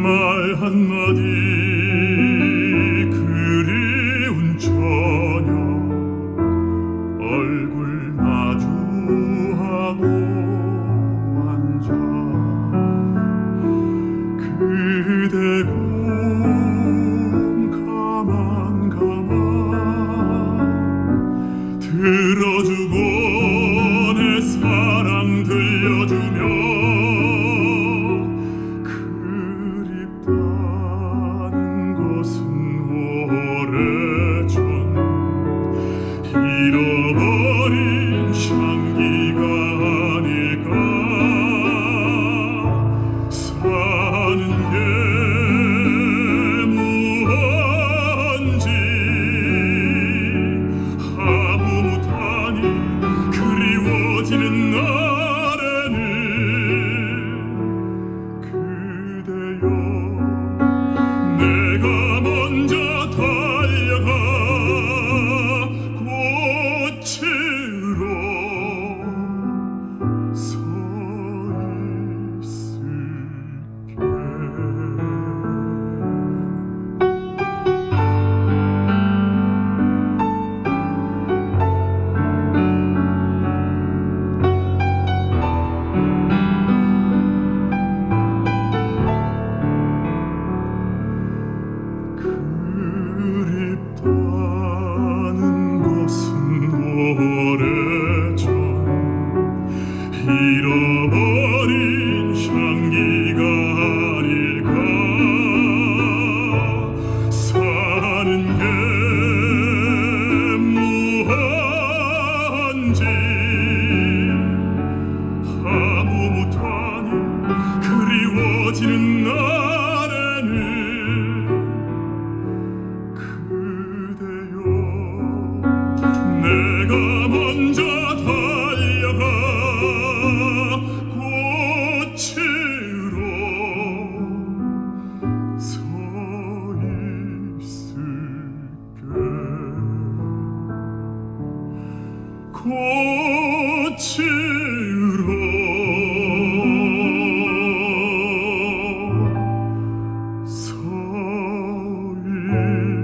말 한마디 그리운 저녁 얼굴 마주하고 앉아 그대 군 가만 들어주고 내 사랑 들려주며 그립다는 것은 오래전 잃어버린 향기가 아닐까. 사는 게 무언지 아무 못하니 그리워지는 날에는 그대여 내가 먼저 달려가 꽃으로 서 있을게. 그립다는 것은 오래전 잃어버린 향기가 아닐까. 사는 게 무언지 아무 못하니 그리워지는 날에는 그대여 내가 먼저 달려가 꽃으로 서 있을게. 꽃으로 서 있을게.